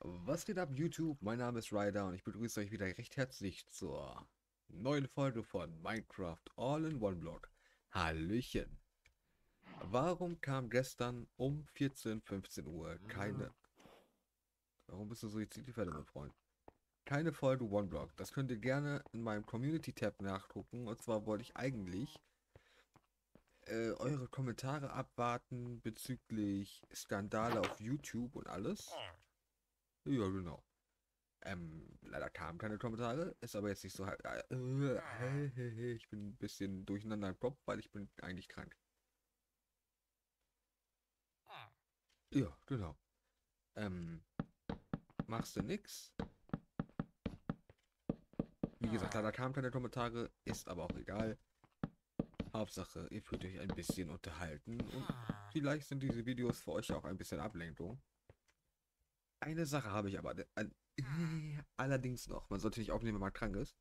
Was geht ab, YouTube? Mein Name ist Ryder und ich begrüße euch wieder recht herzlich zur neuen Folge von Minecraft All-in-One Block. Hallöchen! Warum kam gestern um 14, 15 Uhr keine... Warum bist du suizidgefährdet, mein Freund? Keine Folge One Block. Das könnt ihr gerne in meinem Community-Tab nachgucken. Und zwar wollte ich eigentlich eure Kommentare abwarten bezüglich Skandale auf YouTube und alles. Ja, genau. Leider kamen keine Kommentare, ist aber jetzt nicht so halt. Ich bin ein bisschen durcheinander im Kopf, weil ich bin eigentlich krank. Ja, genau. Ähm, Machst du nix? Wie gesagt, leider kamen keine Kommentare, ist aber auch egal. Hauptsache, ihr fühlt euch ein bisschen unterhalten und vielleicht sind diese Videos für euch auch ein bisschen Ablenkung. Eine Sache habe ich aber allerdings noch. Man sollte nicht aufnehmen, wenn man krank ist.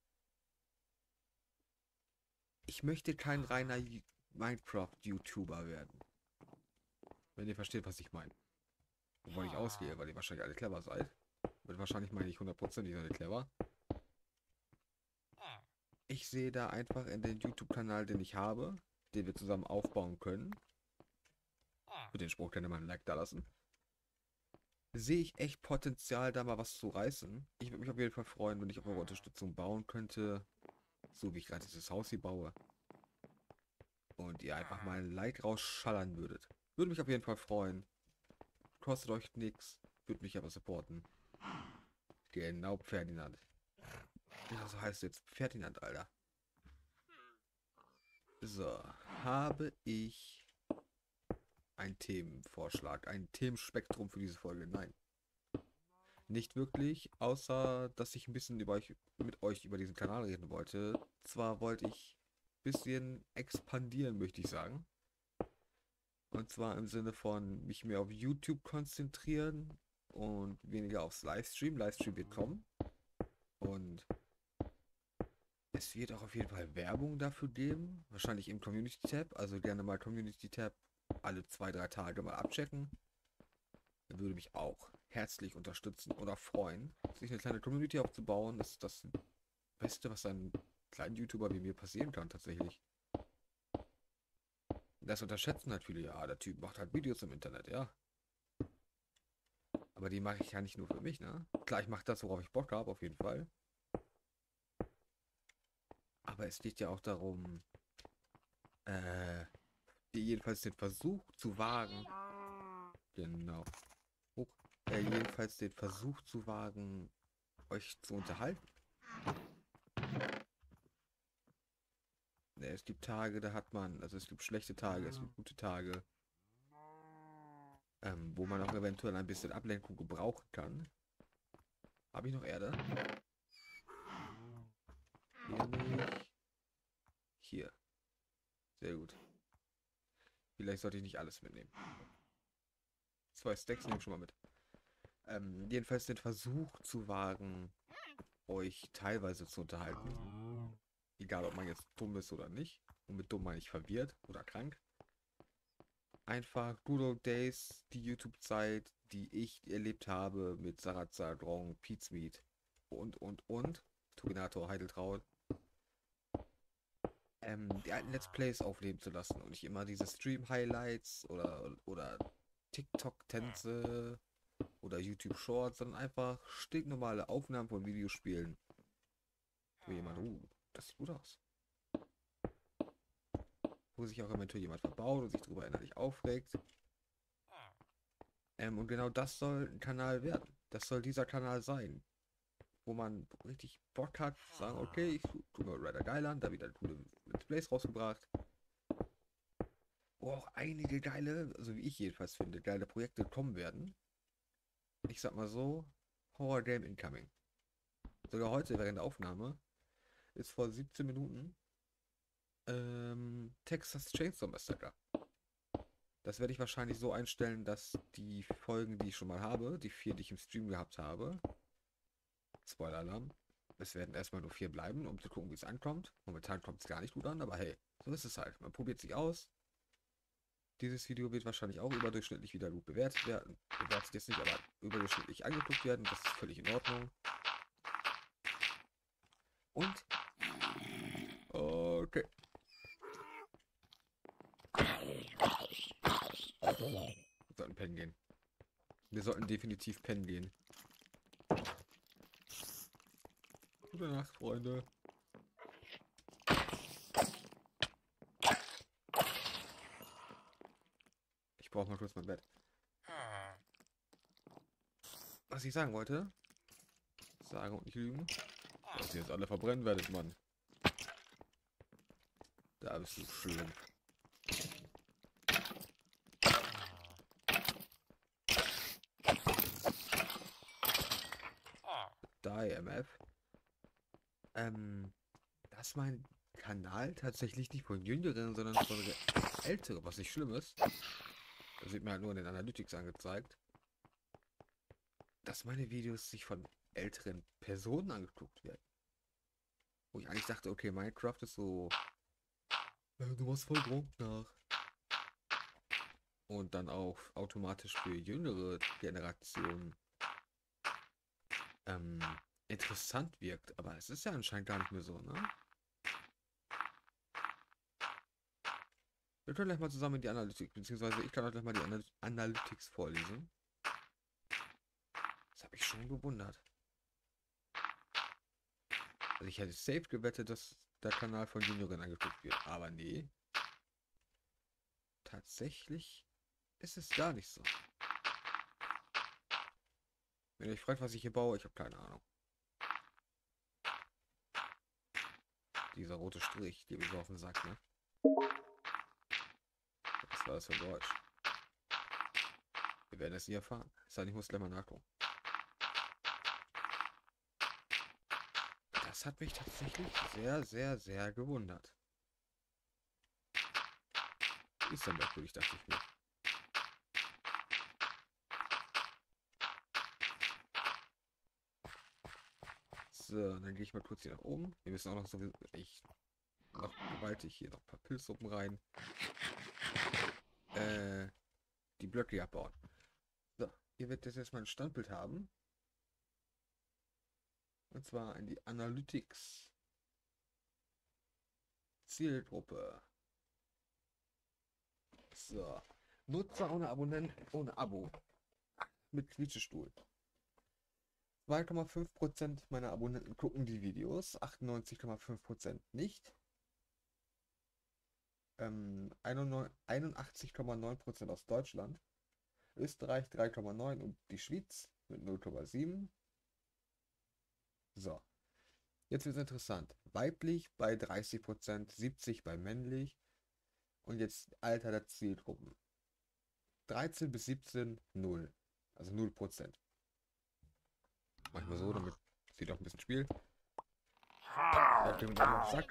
Ich möchte kein reiner Minecraft-YouTuber werden. Wenn ihr versteht, was ich meine. Wovon ich ausgehe, weil ihr wahrscheinlich alle clever seid. Mit wahrscheinlich meine ich 100% ihr seid clever. Ich sehe da einfach in den YouTube-Kanal, den ich habe, den wir zusammen aufbauen können. Für den Spruch kann ihr mal ein Like da lassen. Sehe ich echt Potenzial, da mal was zu reißen. Ich würde mich auf jeden Fall freuen, wenn ich auf eure Unterstützung bauen könnte. So wie ich gerade dieses Haus hier baue. Und ihr einfach mal ein Like rausschallern würdet. Würde mich auf jeden Fall freuen. Kostet euch nichts. Würde mich aber supporten. Genau, Ferdinand. Ja, so heißt jetzt Ferdinand, Alter. So, habe ich einen Themenvorschlag, ein Themenspektrum für diese Folge? Nein, nicht wirklich, außer dass ich ein bisschen mit euch über diesen Kanal reden wollte. Zwar wollte ich ein bisschen expandieren, möchte ich sagen. Und zwar im Sinne von mich mehr auf YouTube konzentrieren und weniger aufs Livestream. Livestream wird kommen. Und es wird auch auf jeden Fall Werbung dafür geben. Wahrscheinlich im Community Tab. Also gerne mal Community Tab alle 2, 3 Tage mal abchecken. Würde mich auch herzlich unterstützen oder freuen, sich eine kleine Community aufzubauen. Das ist das Beste, was einem kleinen YouTuber wie mir passieren kann, tatsächlich. Das unterschätzen halt viele. Ja, der Typ macht halt Videos im Internet, ja. Aber die mache ich ja nicht nur für mich, ne? Klar, ich mache das, worauf ich Bock habe, auf jeden Fall. Aber es geht ja auch darum, äh, jedenfalls den Versuch zu wagen. Genau. Hoch. Jedenfalls den Versuch zu wagen, euch zu unterhalten. Es gibt Tage, da hat man, also es gibt schlechte Tage, es gibt gute Tage, wo man auch eventuell ein bisschen Ablenkung gebrauchen kann. Habe ich noch Erde? Hier nicht. Hier. Sehr gut. Vielleicht sollte ich nicht alles mitnehmen. 2 Stacks nehme ich schon mal mit. Jedenfalls den Versuch zu wagen, euch teilweise zu unterhalten. Egal, ob man jetzt dumm ist oder nicht. Und mit dumm meine ich verwirrt oder krank. Einfach Good Old Days, die YouTube-Zeit, die ich erlebt habe mit Sarazar, Drong, Pizmeet und. Turbinator, Heideltraut. Die alten Let's Plays aufleben zu lassen und nicht immer diese Stream-Highlights oder TikTok-Tänze oder YouTube-Shorts, sondern einfach stinknormale Aufnahmen von Videospielen, wo jemand, das sieht gut aus. Wo sich auch eventuell jemand verbaut und sich darüber innerlich aufregt. Und genau das soll ein Kanal werden. Das soll dieser Kanal sein, wo man richtig Bock hat, zu sagen, okay, ich tue mir Rider geil an, da wieder coole Let's Plays rausgebracht. Wo auch einige geile, also wie ich jedenfalls finde, geile Projekte kommen werden. Ich sag mal so, Horror Game Incoming. Sogar heute während der Aufnahme ist vor 17 Minuten Texas Chainsaw Massacre. Das werde ich wahrscheinlich so einstellen, dass die Folgen, die ich schon mal habe, die 4, die ich im Stream gehabt habe, Spoiler-Alarm, es werden erstmal nur 4 bleiben, um zu gucken, wie es ankommt. Momentan kommt es gar nicht gut an, aber hey, so ist es halt. Man probiert sich aus. Dieses Video wird wahrscheinlich auch überdurchschnittlich wieder gut bewertet werden. Bewertet jetzt nicht, aber überdurchschnittlich angeguckt werden. Das ist völlig in Ordnung. Und? Okay. Wir sollten pennen gehen. Wir sollten definitiv pennen gehen. Gute Nacht, Freunde. Ich brauche mal kurz mein Bett. Was ich sagen wollte, sagen und nicht lügen, dass ihr jetzt alle verbrennen werdet, Mann. Da bist du schlimm. Die MF. Dass mein Kanal tatsächlich nicht von Jüngeren, sondern von Älteren, was nicht schlimm ist. Das wird mir halt nur in den Analytics angezeigt. Dass meine Videos sich von älteren Personen angeguckt werden. Wo ich eigentlich dachte, okay, Minecraft ist so... du machst voll Grob nach. Und dann auch automatisch für jüngere Generationen interessant wirkt. Aber es ist ja anscheinend gar nicht mehr so, ne? Wir können gleich mal zusammen die Analytics, beziehungsweise ich kann euch gleich mal die Analytics vorlesen. Das habe ich schon gewundert. Also ich hätte safe gewettet, dass der Kanal von Junioren angeguckt wird. Aber nee. Tatsächlich ist es gar nicht so. Wenn ihr euch fragt, was ich hier baue, ich habe keine Ahnung. Dieser rote Strich, der mir so auf den Sack, ne? Was war das für ein Geräusch? Wir werden es nie erfahren. Das heißt, ich muss gleich mal nachgucken. Das hat mich tatsächlich sehr, sehr, sehr gewundert. Ist ja merkwürdig, dachte ich mir. So, dann gehe ich mal kurz hier nach oben. Wir müssen auch noch so noch gewaltig hier noch ein paar Pilzsuppen rein. Die Blöcke abbauen. So, ihr werdet jetzt mal ein Standbild haben. Und zwar in die Analytics. Zielgruppe. So. Nutzer ohne Abonnenten, ohne Abo. Mit Quietschestuhl. 2,5% meiner Abonnenten gucken die Videos, 98,5% nicht. 81,9% aus Deutschland. Österreich 3,9% und die Schweiz mit 0,7%. So. Jetzt wird es interessant. Weiblich bei 30%, 70% bei männlich. Und jetzt Alter der Zielgruppen. 13 bis 17, 0. Also 0%. Manchmal so, damit sie doch ein bisschen spielt. Sack.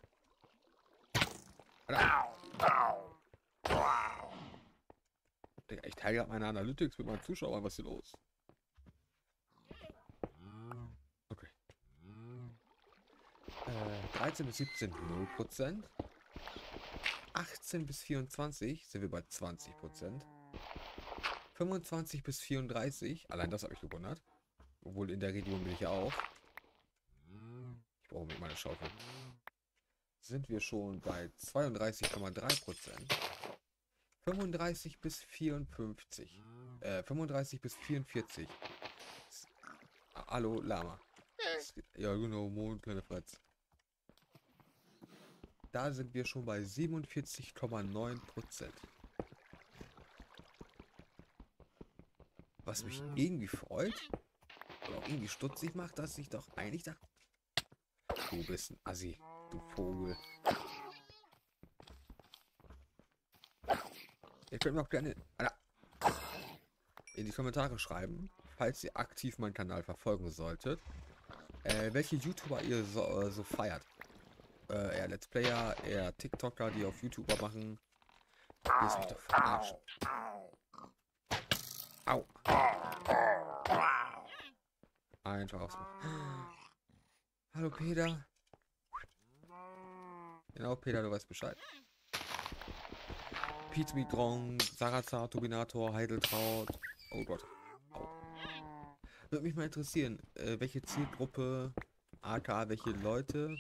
Digga, ich teile gerade meine Analytics mit meinen Zuschauern. Was ist hier los? Okay. 13 bis 17, 0%. 18 bis 24 sind wir bei 20%. 25 bis 34, allein das habe ich gewundert. Obwohl in der Region bin ich ja auch. Ich brauche mit meiner Schaufel. Sind wir schon bei 32,3%. 35 bis 54. 35 bis 44. Hallo, Lama. Ja, genau, Mond, kleine Fratz. Da sind wir schon bei 47,9%. Was mich irgendwie freut, oder auch irgendwie stutzig macht, dass ich doch eigentlich dachte, du bist ein Assi, du Vogel. Ihr könnt mir auch gerne in die Kommentare schreiben, falls ihr aktiv meinen Kanal verfolgen solltet, welche YouTuber ihr so feiert. Eher Let's Player, eher TikToker, die auf YouTuber machen. Willst mich doch verarschen. Au. Einfach aufs Maul. Hallo Peter. Genau, Peter, du weißt Bescheid. Pizmidrong, Sarazar, Turbinator, Heideltraut. Oh Gott. Au. Würde mich mal interessieren, welche Zielgruppe, aka welche Leute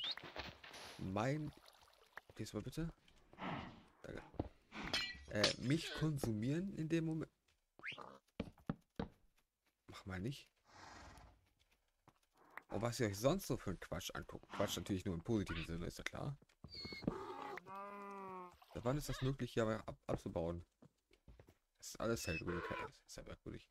diesmal bitte, danke, mich konsumieren in dem Moment. Mach mal nicht. Und was ihr euch sonst so für einen Quatsch anguckt. Quatsch natürlich nur im positiven Sinne, ist ja klar. Seit wann ist das möglich, hier aber abzubauen? Das ist alles Hellgrün. Das ist ja merkwürdig.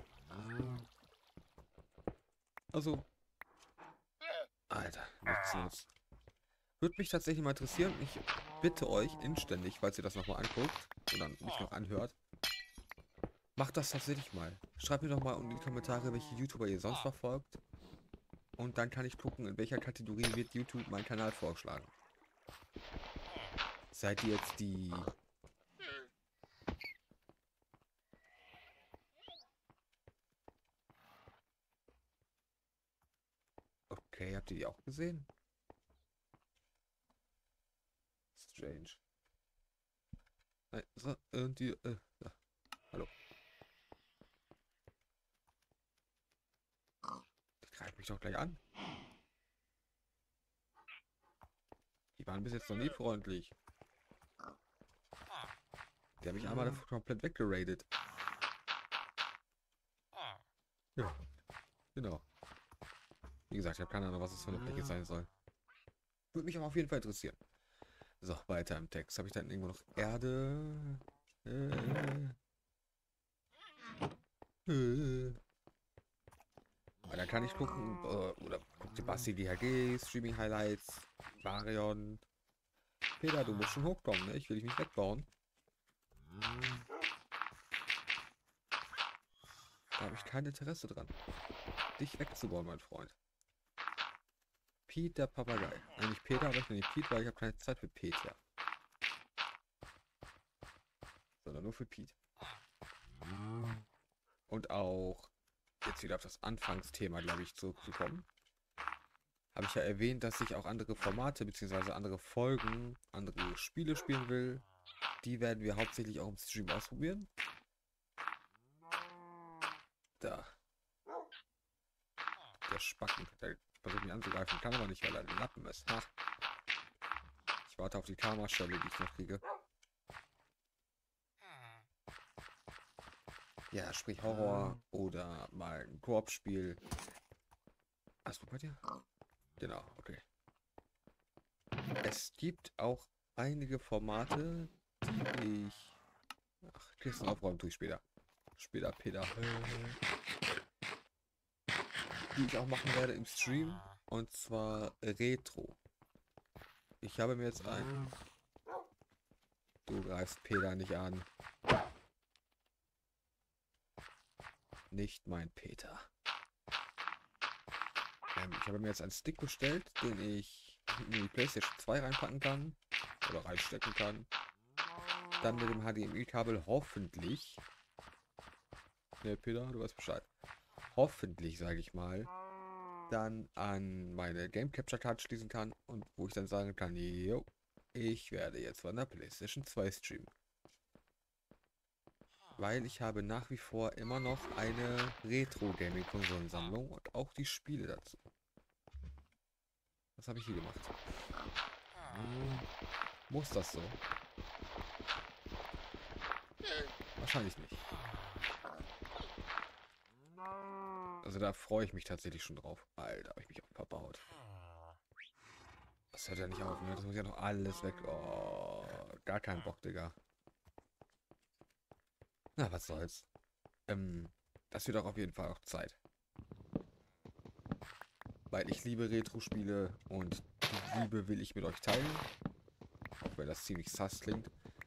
Also, Alter, nichts. Würde mich tatsächlich mal interessieren. Ich bitte euch inständig, falls ihr das nochmal anguckt oder mich noch anhört, macht das tatsächlich mal. Schreibt mir doch mal in die Kommentare, welche YouTuber ihr sonst verfolgt. Und dann kann ich gucken, in welcher Kategorie wird YouTube meinen Kanal vorschlagen. Seid ihr jetzt die... Okay, habt ihr die auch gesehen? Strange. Nein, so, irgendwie... ja. Hallo. Die greift mich doch gleich an. Die waren bis jetzt noch nie freundlich. Die haben mich einmal komplett weggeradet. Ja, genau. Wie gesagt, ich habe keine Ahnung, was es für eine Fläche sein soll. Würde mich aber auf jeden Fall interessieren. So, weiter im Text. Habe ich dann irgendwo noch Erde? Da kann ich gucken, oder guckt die Basti GHG, Streaming Highlights, Marion. Peter, du musst schon hochkommen, ne? Ich will dich nicht wegbauen. Da habe ich kein Interesse dran, dich wegzubauen, mein Freund. Pete, der Papagei. Eigentlich Peter, aber ich nenne ihn Pete, weil ich habe keine Zeit für Peter. Sondern nur für Pete. Und auch, jetzt wieder auf das Anfangsthema, glaube ich, zurückzukommen, habe ich ja erwähnt, dass ich auch andere Formate bzw. andere Folgen, andere Spiele spielen will. Die werden wir hauptsächlich auch im Stream ausprobieren. Da. Der Spacken. Der versucht mich anzugreifen. Kann aber nicht, weil er ein Lappen ist. Ha. Ich warte auf die Karma-Stelle, die ich noch kriege. Ja, sprich Horror oder mal ein Koop-Spiel. Hast du bei dir? Genau, okay. Es gibt auch einige Formate, die ich... Ach, Kisten aufräumen tue ich später. Später, Peter. Die ich auch machen werde im Stream. Und zwar Retro. Ich habe mir jetzt ein... Du greifst Peter nicht an. Nicht mein Peter. Ich habe mir jetzt einen Stick bestellt, den ich in die PlayStation 2 reinpacken kann. Oder reinstecken kann. Dann mit dem HDMI-Kabel hoffentlich... Ne, Peter, du weißt Bescheid. Hoffentlich, sage ich mal, dann an meine Game Capture Card schließen kann und wo ich dann sagen kann, jo, ich werde jetzt von der PlayStation 2 streamen. Weil ich habe nach wie vor immer noch eine Retro-Gaming-Konsolensammlung und auch die Spiele dazu. Was habe ich hier gemacht? Muss das so? Wahrscheinlich nicht. Also da freue ich mich tatsächlich schon drauf. Alter, habe ich mich auch verbaut. Das hört ja nicht auf, ne? Das muss ja noch alles weg. Oh, gar kein Bock, Digga. Na, was soll's. Das wird auch auf jeden Fall auch Zeit. Weil ich liebe Retro-Spiele und die Liebe will ich mit euch teilen. Auch wenn das ziemlich sass klingt.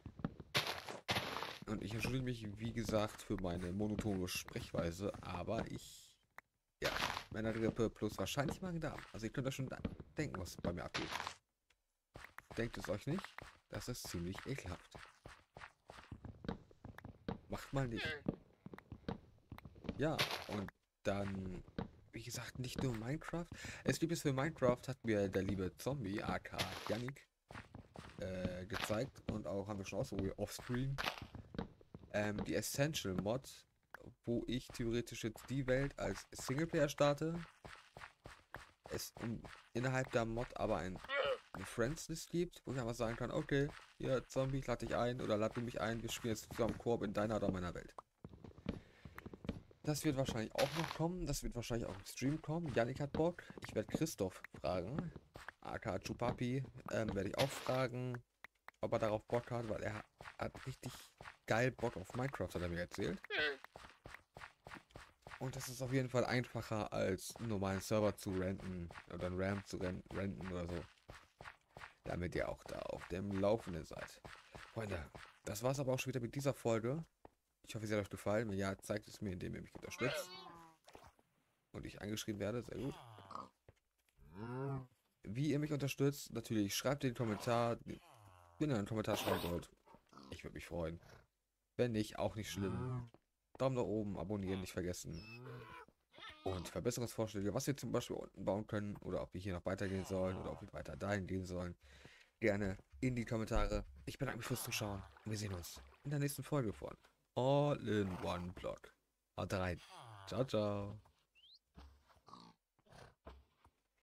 Und ich entschuldige mich, wie gesagt, für meine monotone Sprechweise, aber ich... Ja, Männergrippe plus wahrscheinlich Magen-Darm. Also ihr könnt euch schon denken, was bei mir abgeht. Denkt es euch nicht? Das ist ziemlich ekelhaft. Macht mal nicht. Ja, und dann, wie gesagt, nicht nur Minecraft. Es gibt es für Minecraft, hat mir der liebe Zombie, aka Yannick, gezeigt und auch haben wir schon ausprobiert offscreen. Die Essential Mod, wo ich theoretisch jetzt die Welt als Singleplayer starte. Es innerhalb der Mod aber eine Friends-List gibt, wo ich einfach sagen kann, okay, hier Zombie, ich lade dich ein oder lade du mich ein, wir spielen jetzt zusammen Koop in deiner oder meiner Welt. Das wird wahrscheinlich auch noch kommen, das wird wahrscheinlich auch im Stream kommen. Yannick hat Bock, ich werde Christoph fragen, aka Chupapi, werde ich auch fragen, ob er darauf Bock hat, weil er hat richtig geil Bock auf Minecraft, hat er mir erzählt. Und das ist auf jeden Fall einfacher als einen normalen Server zu renten oder einen RAM zu renten oder so. Damit ihr auch da auf dem Laufenden seid. Freunde, das war's aber auch schon wieder mit dieser Folge. Ich hoffe, sie hat euch gefallen. Wenn ja, zeigt es mir, indem ihr mich unterstützt. Und ich angeschrieben werde, sehr gut. Wie ihr mich unterstützt, natürlich schreibt in den Kommentar, wenn ihr einen Kommentar schreiben wollt. Ich würde mich freuen. Wenn nicht, auch nicht schlimm. Daumen nach oben, abonnieren nicht vergessen. Und Verbesserungsvorschläge, was wir zum Beispiel unten bauen können oder ob wir hier noch weitergehen sollen oder ob wir weiter dahin gehen sollen, gerne in die Kommentare. Ich bedanke mich fürs Zuschauen und wir sehen uns in der nächsten Folge von All in One Block. Haut rein. Ciao, ciao.